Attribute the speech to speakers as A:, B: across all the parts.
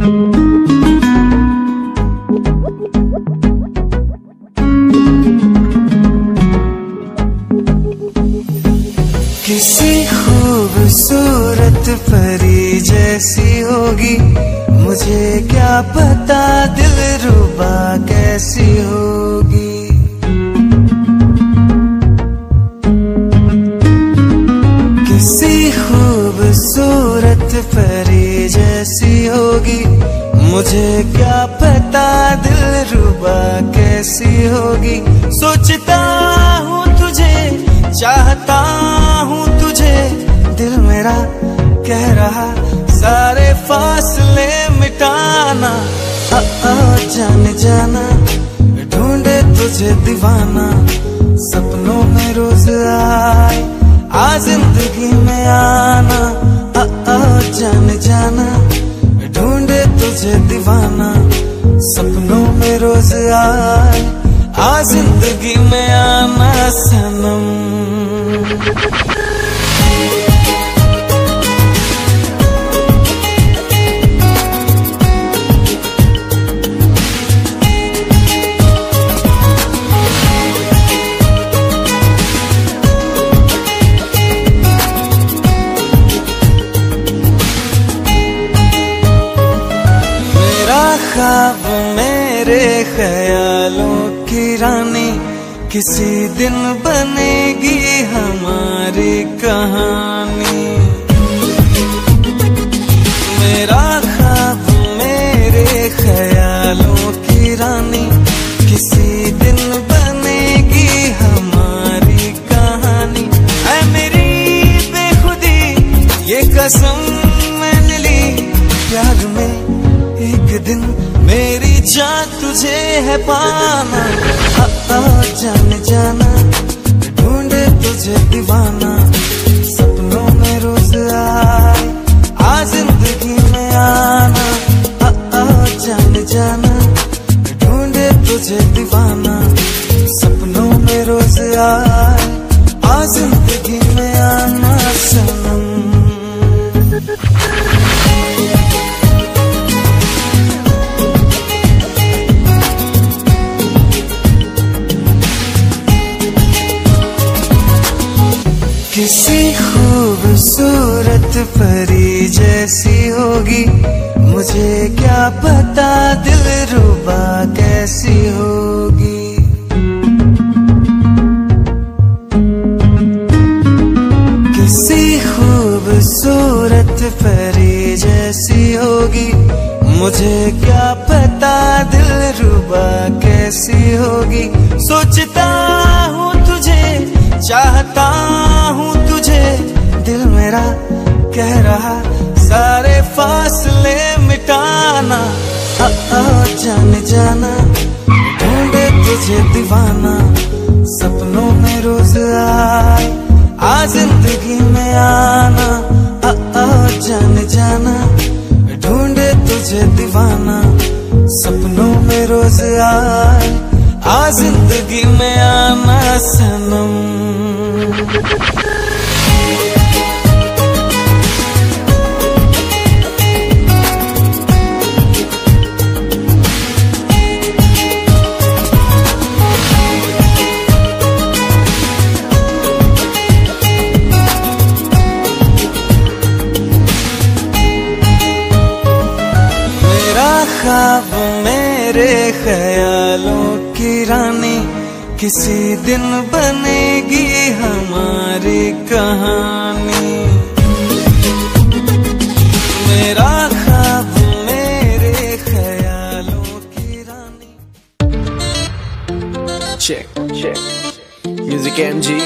A: किसी खूबसूरत परी जैसी होगी, मुझे क्या पता दिलरुबा कैसी होगी। किसी खूबसूरत परी जैसी होगी, मुझे क्या पता दिलरुबा कैसी होगी। सोचता हूँ तुझे, चाहता हूँ तुझे, दिल मेरा कह रहा सारे फासले मिटाना। जाने जाना ढूंढे तुझे दीवाना, सपनों में रोज आए आ जिंदगी में आना। जाने जाना ढूंढे तुझे दीवाना, सपनों में रोज आए आ जिंदगी में आना सनम। ख्वाब मेरे ख्यालों की रानी, किसी दिन बनेगी हमारी कहानी। मेरा ख्वाब मेरे ख्यालों की रानी, किसी दिन बनेगी हमारी कहानी। ऐ मेरी बेखुदी ये कसम मैंने ली, प्यार में एक दिन मेरी जान तुझे है पाना। जाने जाना ढूंढे तुझे दीवाना, सपनों में रोज आए आ जिंदगी में आना। जाने जाना ढूंढे तुझे दीवाना, सपनों में रोज आए आ जिंदगी में आना सनम। किसी खूबसूरत परी जैसी होगी, मुझे क्या पता दिलरुबा कैसी होगी। किसी खूबसूरत परी जैसी होगी, मुझे क्या पता दिलरुबा कैसी होगी। सोचता हूँ तुझे, चाहता हूँ तुझे, दिल मेरा कह रहा सारे फासले मिटाना। जाने जाना ढूंढे तुझे दीवाना, सपनों में रोज आए आ जिंदगी में आना। जाने जाना ढूंढे तुझे दीवाना, सपनों में रोज आए आ जिंदगी में आना सनम। मेरा ख्वाब मेरे ख्यालों की रानी, किसी दिन बनेगी हमारी कहानी। मेरा ख्वाब मेरे ख्यालों की रानी।
B: Check, check. Music MG.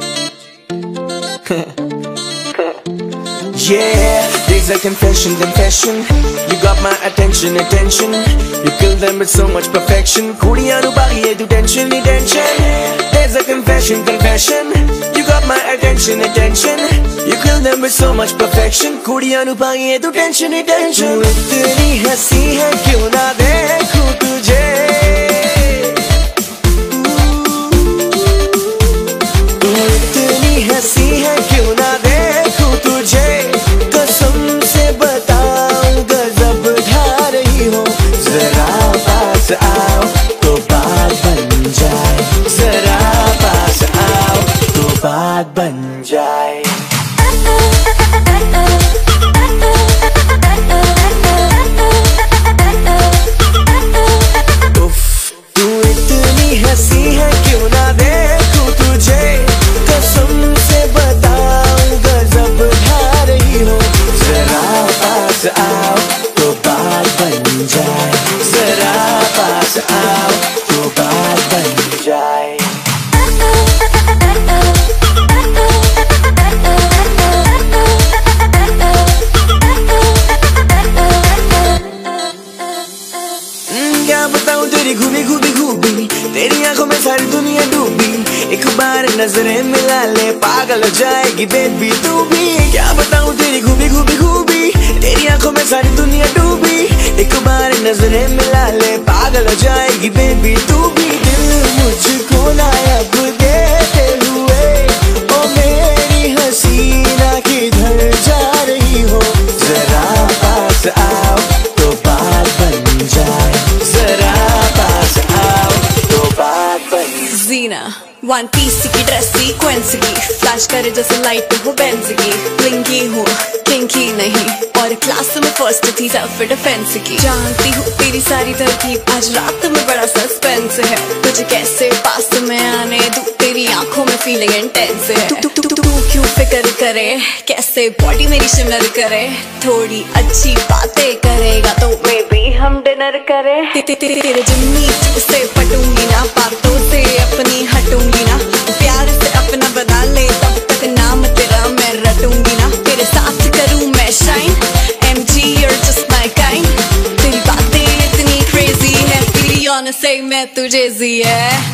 B: Yeah, there's a confession, confession. You got my attention, attention. You kill them with so much perfection. Kudiyan ubagi tu tension, ni tension. There's a confession, confession. You got my attention, attention. You kill them with so much perfection. Kudiyan ubagi tu tension, ni tension. Tu itni हंसी है क्यों ना देखूं तुझे। तू इतनी हंसी है क्यों ना देखूं तुझे। कसम से बताऊं गजब ढार जाए, जरा पास आओ तो बात बन जाए। क्या बताऊं तेरी खूबी खूबी खूबी, तेरी आंखों में सारी दुनिया डूबी। एक बार नजरें मिला ले पागल हो जाएगी बेबी तू भी। क्या बताऊं तेरी खूबी खूबी खूबी, तेरी आंखों में सारी दुनिया डूबी। एक बार नजरें मिला ले पागल हो जाएगी बेबी तू भी। दिल मुझको नायाब देते हुए, ओ मेरी हसीना किधर जा रही हो, जरा पास आओ तो बात बन जाए, जरा पास आओ तो बात बन।
C: जीना वन पीस की ड्रेस सीक्वेंस की, फ्लैश करे जैसे लाइट हो बेंज की। ब्लिंकी हूँ किंकी नहीं, और क्लास में फर्स्ट थी सेल्फ डिफेंस की। जानती हूँ तेरी सारी तरकीब, आज रात में बड़ा सस्पेंस है। तुझे कैसे पास में आने दूं, तेरी आंखों में फीलिंग इंटेंस है। तू क्यों फिक्र करे, कैसे बॉडी मेरी शिमर करे। थोड़ी अच्छी बातें करेगा तो मे बी हम डिनर करें। तेरे जिम्मी से पटूंगी ना, बातों से अपनी हटूंगी ना। प्यार से अपना बना ले, तब तक नाम तेरा मैं रटूंगी ना। तेरे साथ करूं मैं shine, MG you're just my kind। तेरी बातें इतनी क्रेजी है, तेरी ऑन से मैं तुझे जी है।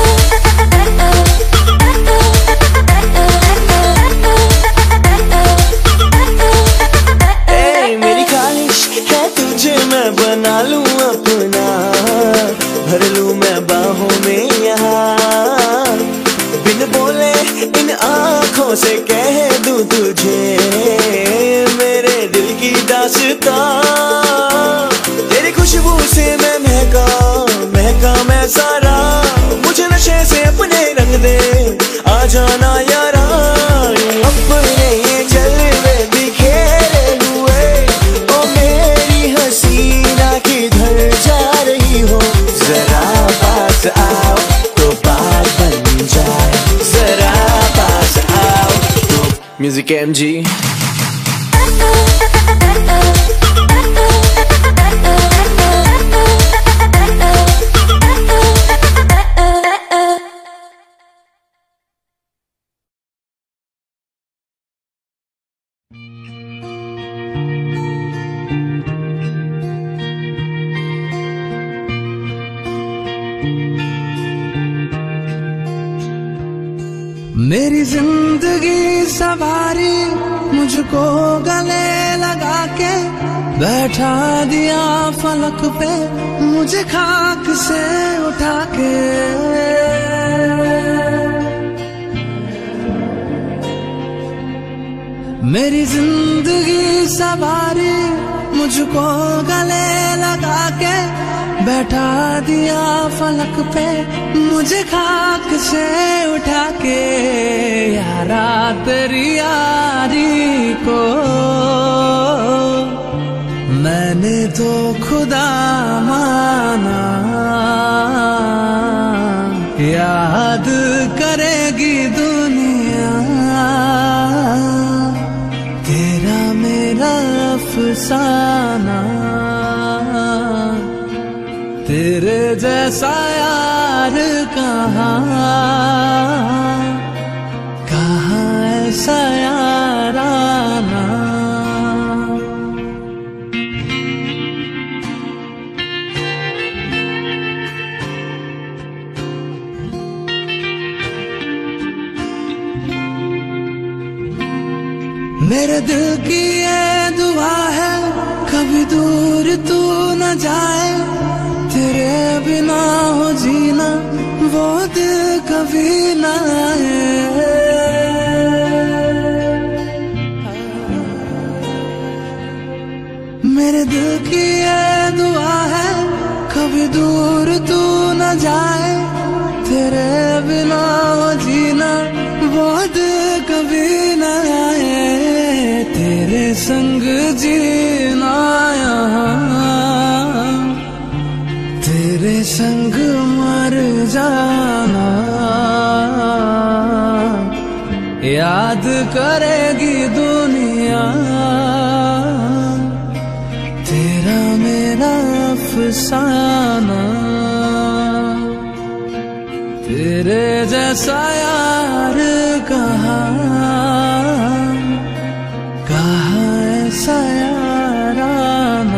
B: मेरी ख्वाहिश है तुझे मैं बना लूं अपना, भर लूं मैं बाहों में यहाँ। बिन बोले इन आँखों से कह दूं तुझे मेरे दिल की दास्तां। तेरी खुशबू से मैं महका महका मैं सारा, मुझे नशे से अपने रंग दे आ जाना यारा। अपने ये जलवे बिखेरे हुए, ओ मेरी हसीना किधर जा रही हो, जरा पास आओ तो बात बन जाए, जरा पास आओ तो। Music MG।
A: मेरी जिंदगी सवारी मुझको गले लगा के, बैठा दिया फलक पे मुझे खाक से उठा के। मेरी जिंदगी सवारी मुझको गले लगा के, बैठा दिया फलक पे मुझे खाक से उठा के। यारा तेरी यारी को मैंने तो खुदा माना, याद करेगी दुनिया तेरा मेरा अफसाना। तेरे जैसा यार कहाँ कहाँ ऐसा याराना। मेरे दिल की ये दुआ है कभी दूर तू न जाए, तेरे बिना हो जीना वो दिल कभी ना आए। मेरे दिल की ये दुआ है कभी दूर तू न जाए, तेरे बिना हो जीना वो दिल कभी ना आए। तेरे संग जीना यहाँ, तेरे संग मर जाना, याद करेगी दुनिया तेरा मेरा मेरा अफसाना, तेरे जैसा यार कहाँ ऐसा याराना।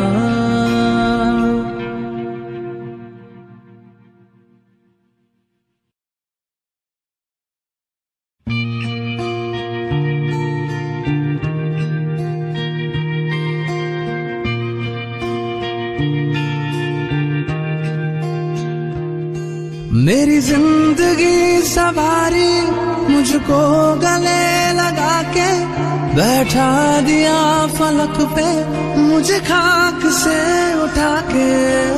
A: मेरी जिंदगी सवारी मुझको गले लगा के, बैठा दिया फलक पे मुझे खाक से उठा के।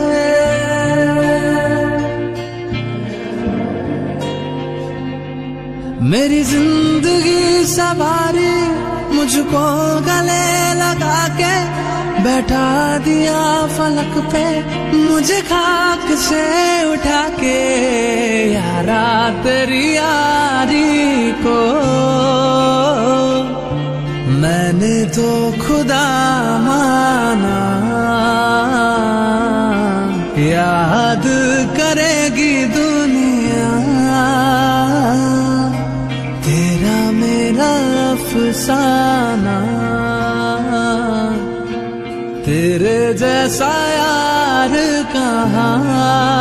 A: मेरी जिंदगी सवारी मुझको गले लगा के, बैठा दिया फलक पे मुझे खाक से उठा के। यारा तेरी यारी को मैंने तो खुदा माना, याद करेगी दुनिया तेरा मेरा अफसाना। तेरे जैसा यार कहाँ